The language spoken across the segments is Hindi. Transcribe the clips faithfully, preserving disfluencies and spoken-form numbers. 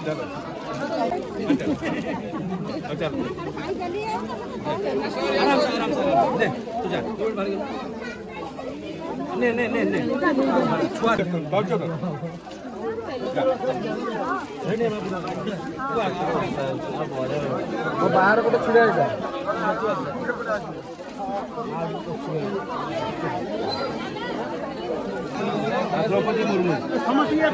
आराम से आराम से ले तू जा ने ने ने ने छुआ बाउच कर रेने में वो बाहर को छुड़ा जा द्रौपदी मुर्मू समस्या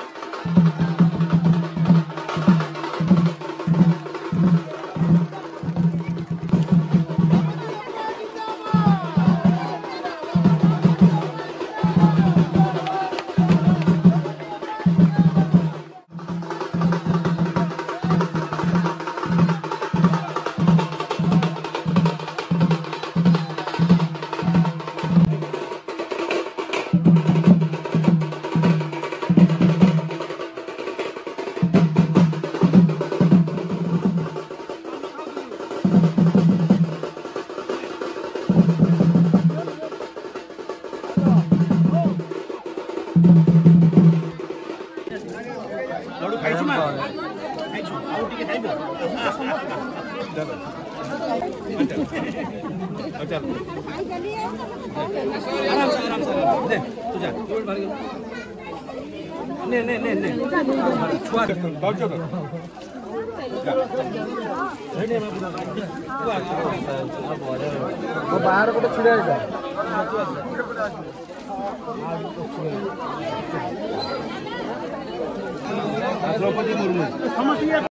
लड्डू खाइछु मा खाइछु आउ टिके खाइबो अच्छा आराम से आराम से ले तू जा ने ने ने ने छुआ बाउच कर रेने में वो बाहर को छुड़ा जा द्रौपदी मुर्मू समस्या